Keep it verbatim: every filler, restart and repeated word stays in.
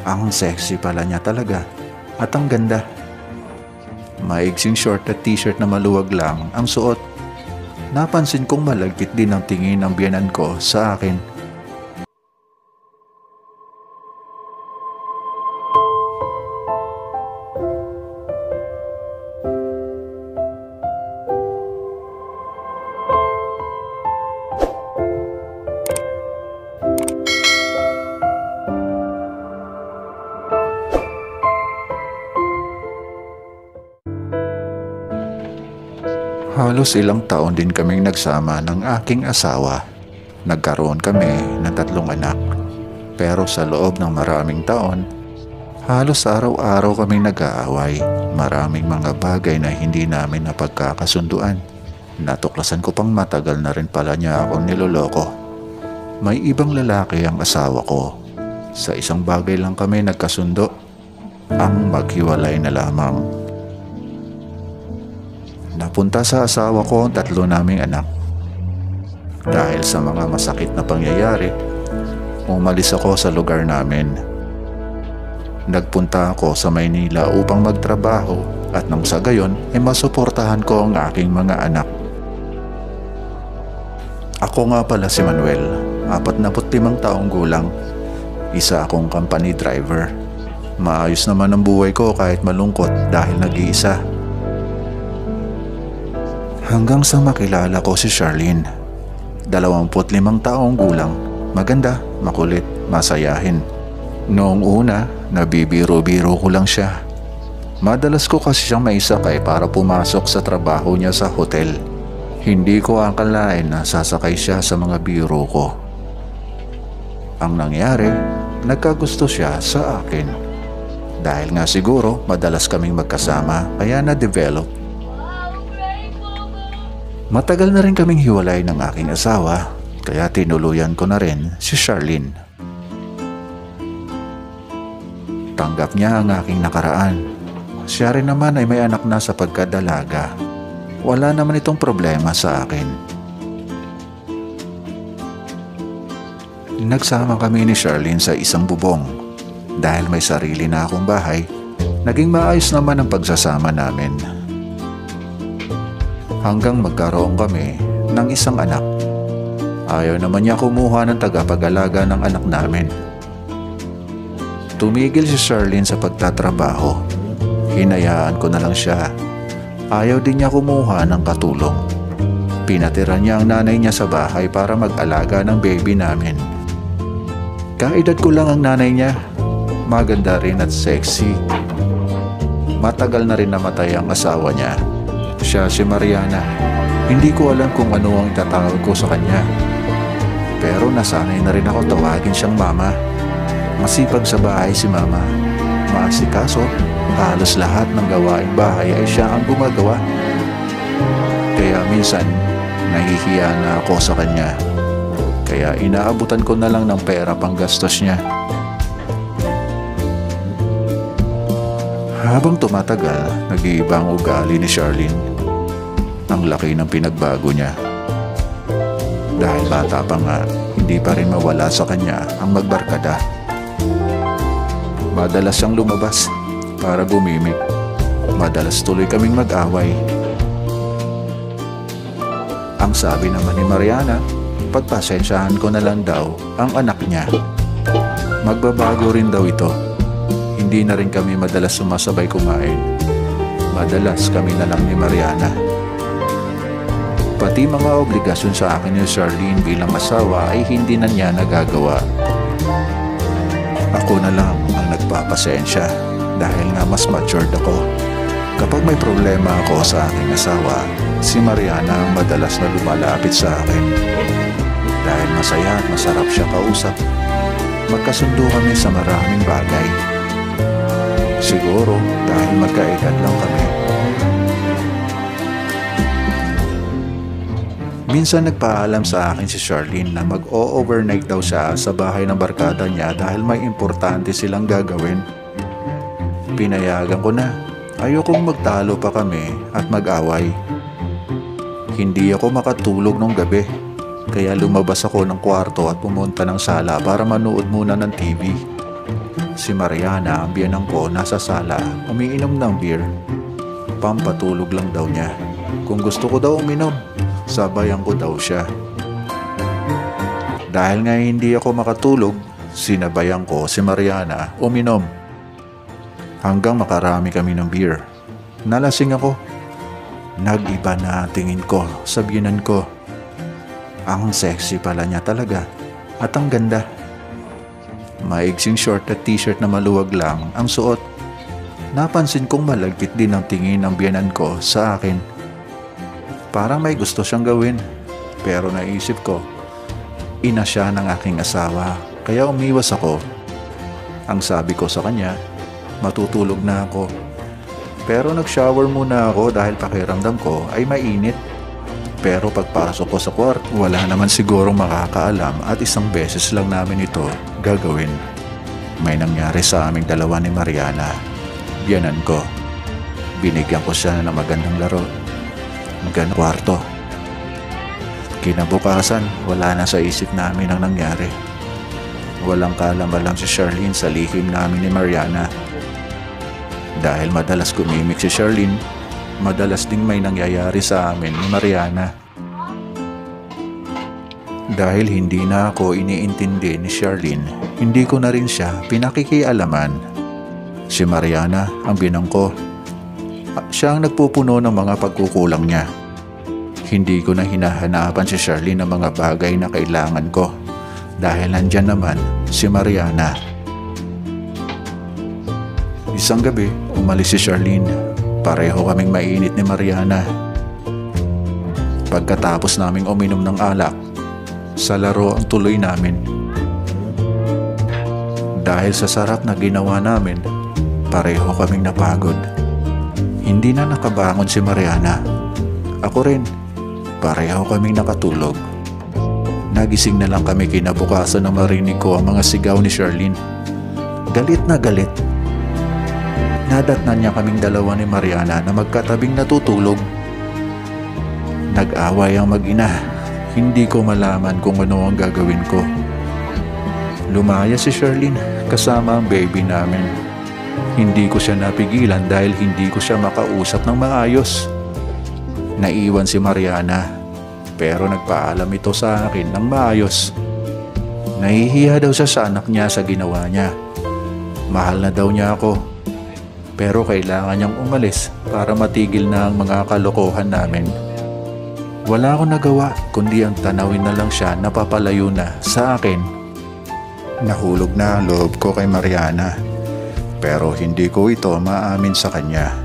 Ang sexy pala niya talaga at ang ganda. Maigsing short at t-shirt na maluwag lang ang suot. Napansin kong malagkit din ang tingin ng biyenan ko sa akin. Halos ilang taon din kaming nagsama ng aking asawa. Nagkaroon kami ng tatlong anak. Pero sa loob ng maraming taon, halos araw-araw kaming nag-aaway. Maraming mga bagay na hindi namin napagkakasunduan. Natuklasan ko pang matagal na rin pala niya ako niloloko. May ibang lalaki ang asawa ko. Sa isang bagay lang kami nagkasundo, ang maghiwalay na lamang. Napunta sa asawa ko ang tatlo naming anak. Dahil sa mga masakit na pangyayari, umalis ako sa lugar namin. Nagpunta ako sa Maynila upang magtrabaho at nang sa gayon ay masuportahan ko ang aking mga anak. Ako nga pala si Manuel, apat na limang taong gulang. Isa akong company driver. Maayos naman ang buhay ko kahit malungkot dahil nag-iisa. Hanggang sa makilala ko si Charlene. Dalawamput limang taong gulang, maganda, makulit, masayahin. Noong una, nabibiro-biro ko lang siya. Madalas ko kasi siyang maisakay para pumasok sa trabaho niya sa hotel. Hindi ko akalain na sasakay siya sa mga biro ko. Ang nangyari, nagkagusto siya sa akin. Dahil nga siguro madalas kaming magkasama kaya na-develop. Matagal na rin kaming hiwalay ng aking asawa, kaya tinuluyan ko na rin si Charlene. Tanggap niya ang aking nakaraan. Siya rin naman ay may anak na sa pagkadalaga. Wala naman itong problema sa akin. Nagsama kami ni Charlene sa isang bubong. Dahil may sarili na akong bahay, naging maayos naman ang pagsasama namin. Hanggang magkaroon kami ng isang anak. Ayaw naman niya kumuha ng tagapag-alaga ng anak namin. Tumigil si Charlene sa pagtatrabaho. Hinayaan ko na lang siya. Ayaw din niya kumuha ng katulong. Pinatira niya ang nanay niya sa bahay para mag-alaga ng baby namin. Kaedad ko lang ang nanay niya. Maganda rin at sexy. Matagal na rin namatay ang asawa niya. Siya si Mariana. Hindi ko alam kung ano ang itatawag ko sa kanya. Pero nasanay na rin ako tawagin siyang mama. Masipag sa bahay si mama. Maasikaso, halos lahat ng gawaing bahay ay siya ang gumagawa. Kaya minsan, nahihiya na ako sa kanya. Kaya inaabutan ko na lang ng pera pang gastos niya. Habang tumatagal, nag-iiba ang ugali ni Charlene. Ang laki ng pinagbago niya. Dahil bata pa nga, hindi pa rin mawala sa kanya ang magbarkada. Madalas siyang lumabas para gumimik. Madalas tuloy kaming mag-away. Ang sabi naman ni Mariana, pagpasensyahan ko na lang daw ang anak niya. Magbabago rin daw ito. Hindi na rin kami madalas sumasabay kumain. Madalas kami na lang ni Mariana. Pati mga obligasyon sa akin ni Charlene bilang asawa ay hindi na niya nagagawa. Ako na lang ang nagpapasensya dahil nga mas matured ako. Kapag may problema ako sa aking asawa, si Mariana ang madalas na lumalapit sa akin. Dahil masaya at masarap siya kausap, magkasundo kami sa maraming bagay. Siguro dahil magkaedad lang kami. Minsan nagpaalam sa akin si Charlene na mag-o-overnight daw siya sa bahay ng barkada niya dahil may importante silang gagawin. Pinayagan ko na. Ayokong magtalo pa kami at mag-away. Hindi ako makatulog nung gabi. Kaya lumabas ako ng kwarto at pumunta ng sala para manood muna ng T V. Si Mariana, ang biyanang ko, nasa sala, umiinom ng beer. Pampatulog lang daw niya. Kung gusto ko daw uminom, sabayan ko daw siya. Dahil nga hindi ako makatulog, sinabayan ko si Mariana uminom. Hanggang makarami kami ng beer. Nalasing ako. Nag-iba na tingin ko sa biyanan ko. Ang sexy pala niya talaga at ang ganda. Maigsing short at t-shirt na maluwag lang ang suot. Napansin kong malagkit din ang tingin ng biyanan ko sa akin. Parang may gusto siyang gawin, pero naisip ko, ina siya ng aking asawa, kaya umiwas ako. Ang sabi ko sa kanya, matutulog na ako. Pero nag-shower muna ako dahil pakiramdam ko ay mainit. Pero pagpasok ko sa kwarto, wala naman sigurong makakaalam at isang beses lang namin ito gagawin. May nangyari sa aming dalawa ni Mariana. Biyanan ko. Binigyan ko siya ng magandang laro. Magandang kwarto. Kinabukasan, wala na sa isip namin ang nangyari. Walang kaalam-alam si Charlene sa lihim namin ni Mariana. Dahil madalas kumimik si Charlene, madalas ding may nangyayari sa amin ni Mariana. Dahil hindi na ako iniintindi ni Charlene, hindi ko na rin siya pinakikialaman. Si Mariana, ang binang ko, siya ang nagpupuno ng mga pagkukulang niya. Hindi ko na hinahanapan si Charlene ng mga bagay na kailangan ko dahil nandyan naman si Mariana. Isang gabi, umalis si Charlene. Pareho kaming mainit ni Mariana. Pagkatapos naming uminom ng alak, sa laro ang tuloy namin. Dahil sa sarap na ginawa namin, pareho kaming napagod. Hindi na nakabangon si Mariana. Ako rin, pareho kaming nakatulog. Nagising na lang kami kinabukasan na marinig ko ang mga sigaw ni Charlene. Galit na galit. Nadatnan niya kaming dalawa ni Mariana na magkatabing natutulog. Nag-away ang mag-ina. Hindi ko malaman kung ano ang gagawin ko. Lumaya si Charlene kasama ang baby namin. Hindi ko siya napigilan dahil hindi ko siya makausap ng maayos. Naiwan si Mariana, pero nagpaalam ito sa akin ng maayos. Nahihiya daw siya sa anak niya sa ginawa niya. Mahal na daw niya ako, pero kailangan niyang umalis para matigil na ang mga kalokohan namin. Wala akong nagawa kundi ang tanawin na lang siya na papalayo na sa akin. Nahulog na ang loob ko kay Mariana, pero hindi ko ito maamin sa kanya.